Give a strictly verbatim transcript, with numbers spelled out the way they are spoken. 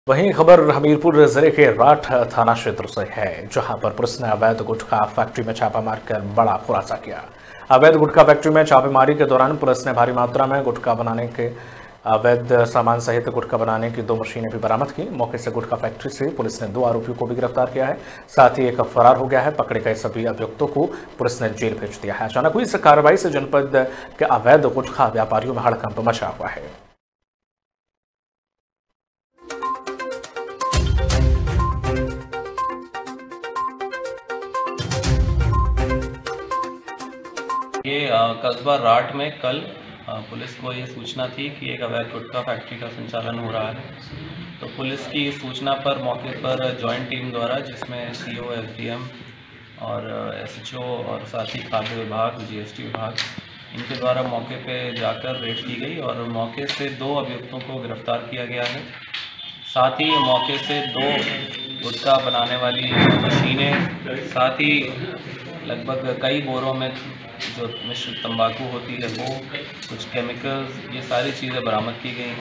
वहीं खबर हमीरपुर जिले के राठ थाना क्षेत्र से है, जहां पर पुलिस ने अवैध गुटखा फैक्ट्री में छापा मारकर बड़ा खुलासा किया। अवैध गुटखा फैक्ट्री में छापेमारी के दौरान पुलिस ने भारी मात्रा में गुटखा बनाने के अवैध सामान सहित गुटखा बनाने की दो मशीनें भी बरामद की। मौके से गुटखा फैक्ट्री से पुलिस ने दो आरोपियों को भी गिरफ्तार किया है, साथ ही एक फरार हो गया है। पकड़े गए सभी अभियुक्तों को पुलिस ने जेल भेज दिया है। अचानक हुई इस कार्रवाई से जनपद के अवैध गुटखा व्यापारियों में हड़कंप मचा हुआ है। ये कस्बा राठ में कल आ, पुलिस को ये सूचना थी कि एक अवैध गुटखा फैक्ट्री का संचालन हो रहा है। तो पुलिस की सूचना पर मौके पर जॉइंट टीम द्वारा, जिसमें सीओ, एसडीएम और एसएचओ और साथ ही खाद्य विभाग, जीएसटी विभाग, इनके द्वारा मौके पे जाकर रेड की गई और मौके से दो अभियुक्तों को गिरफ्तार किया गया है। साथ ही मौके से दो गुटखा बनाने वाली मशीनें, साथ ही लगभग कई बोरों में जो मिश्र तंबाकू होती है वो, कुछ केमिकल्स, ये सारी चीज़ें बरामद की गई हैं।